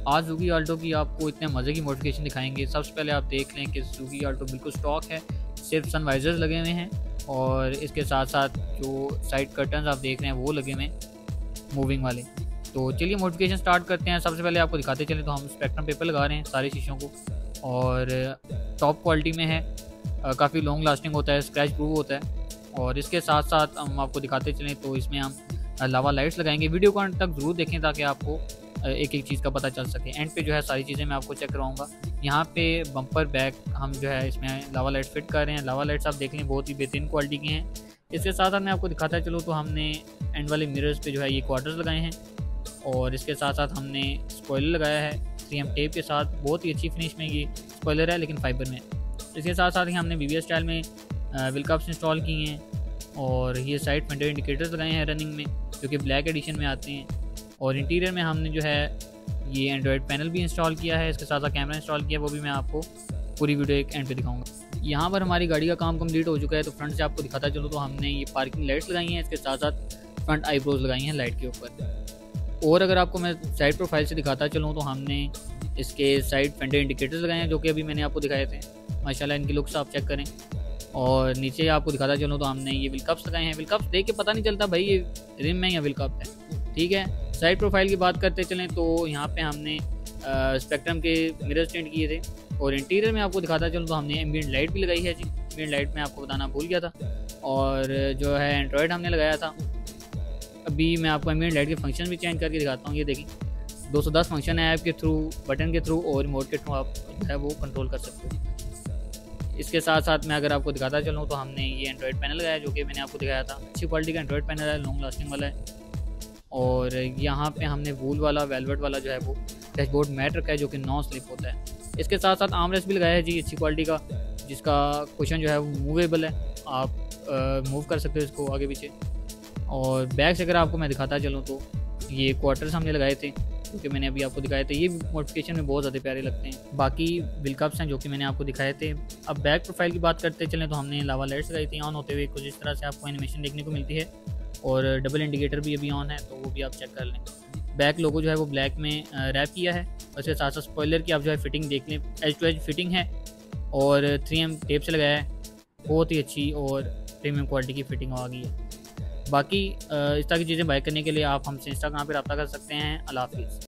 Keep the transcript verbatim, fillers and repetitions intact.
आज Suzuki Alto की आपको इतने मज़े की मॉडिफिकेशन दिखाएंगे। सबसे पहले आप देख लें कि सुजुकी आल्टो बिल्कुल स्टॉक है, सिर्फ सन वाइजर्स लगे हुए हैं और इसके साथ साथ जो साइड कर्टन्स आप देख रहे हैं वो लगे हुए हैं मूविंग वाले। तो चलिए मॉडिफिकेशन स्टार्ट करते हैं। सबसे पहले आपको दिखाते चलें तो हम स्पेक्ट्रम पेपर लगा रहे हैं सारे शीशों को और टॉप क्वालिटी में है, काफ़ी लॉन्ग लास्टिंग होता है, स्क्रैच प्रूफ होता है। और इसके साथ साथ हम आपको दिखाते चलें तो इसमें हम लावा लाइट्स लगाएंगे। वीडियो को अंत तक ज़रूर देखें ताकि आपको एक एक चीज़ का पता चल सके। एंड पे जो है सारी चीज़ें मैं आपको चेक करवाऊंगा। यहाँ पे बम्पर बैक हम जो है इसमें लावा लाइट्स फिट कर रहे हैं। लावा लाइट्स आप देख लें बहुत ही बेहतरीन क्वालिटी की हैं। इसके साथ साथ मैं आपको दिखाता चलूँ तो हमने एंड वाले मिरर्स पे जो है ये क्वार्टर्स लगाए हैं और इसके साथ साथ हमने स्पॉइलर लगाया है थ्री एम टेप के साथ। बहुत ही अच्छी फिनिश में ये स्पॉइलर है लेकिन फाइबर में। इसके साथ साथ ही हमने वी वी एस स्टाइल में व्हील कप्स इंस्टॉल किए हैं और ये साइड फेंडर इंडिकेटर्स लगाए हैं रनिंग में जो कि ब्लैक एडिशन में आते हैं। और इंटीरियर में हमने जो है ये एंड्रॉयड पैनल भी इंस्टॉल किया है, इसके साथ साथ कैमरा इंस्टॉल किया है, वो भी मैं आपको पूरी वीडियो एक एंड पे दिखाऊंगा। यहाँ पर हमारी गाड़ी का काम कंप्लीट हो चुका है। तो फ्रंट से आपको दिखाता चलूँ तो हमने ये पार्किंग लाइट्स लगाई हैं, इसके साथ साथ फ्रंट आईब्रोज लगाई हैं लाइट के ऊपर। और अगर आपको मैं साइड प्रोफाइल से दिखाता चलूँ तो हमने इसके साइड फेंडर इंडिकेटर्स लगाए हैं जो कि अभी मैंने आपको दिखाए थे। माशाल्लाह इनकी लुक्स आप चेक करें। और नीचे आपको दिखाता चलूँ तो हमने ये व्हील कप्स लगाए हैं। व्हील कप्स देख के पता नहीं चलता भाई ये रिम है या व्हील कप है, ठीक है। साइड प्रोफाइल की बात करते चलें तो यहाँ पे हमने स्पेक्ट्रम के मिरर स्टैंड किए थे। और इंटीरियर में आपको दिखाता चलूँ तो हमने एम्बिएंट लाइट भी लगाई है जी। एम्बिएंट लाइट में आपको बताना भूल गया था। और जो है एंड्रॉयड हमने लगाया था। अभी मैं आपको एम्बिएंट लाइट के फंक्शन भी चेंज करके दिखाता हूँ। ये देखिए दो सौ दस फंक्शन है, ऐप के थ्रू, बटन के थ्रू और रिमोट के थ्रू आप जो है वो कंट्रोल कर सकते हो। इसके साथ साथ मैं अगर आपको दिखाता चलूँ तो हमने ये एंड्रॉयड पैनल लगाया जो कि मैंने आपको दिखाया था। अच्छी क्वालिटी का एंड्रॉयड पैनल है, लॉन्ग लास्टिंग वाला है। और यहाँ पे हमने वूल वाला वेलवेट वाला जो है वो डैशबोर्ड मैट रखा है जो कि नॉन स्लिप होता है। इसके साथ साथ आर्मरेस्ट भी लगाया है जी अच्छी क्वालिटी का, जिसका कुशन जो है वो मूवेबल है, आप मूव कर सकते हो इसको आगे पीछे। और बैक से अगर आपको मैं दिखाता चलूँ तो ये क्वार्टर्स हमने लगाए थे क्योंकि मैंने अभी आपको दिखाए थे। ये मॉडिफिकेशन में बहुत ज़्यादा प्यारे लगते हैं। बाकी व्हील कप्स हैं जो कि मैंने आपको दिखाए थे। अब बैक प्रोफाइल की बात करते चलें तो हमने लावा लाइट्स लगाई थी ऑन होते हुए, कुछ इस तरह से आपको एनिमेशन देखने को मिलती है। और डबल इंडिकेटर भी अभी ऑन है तो वो भी आप चेक कर लें। बैक लोगो जो है वो ब्लैक में रैप किया है। उसके साथ साथ स्पॉइलर की आप जो है फिटिंग देख लें, एज टू एज फिटिंग है और थ्री एम टेप से लगाया है। बहुत ही अच्छी और प्रीमियम क्वालिटी की फिटिंग आ गई है। बाकी इस तरह की चीज़ें बाय करने के लिए आप हमसे इंस्टाग्राम पर रब्ता कर सकते हैं। अल्लाह हाफिज़।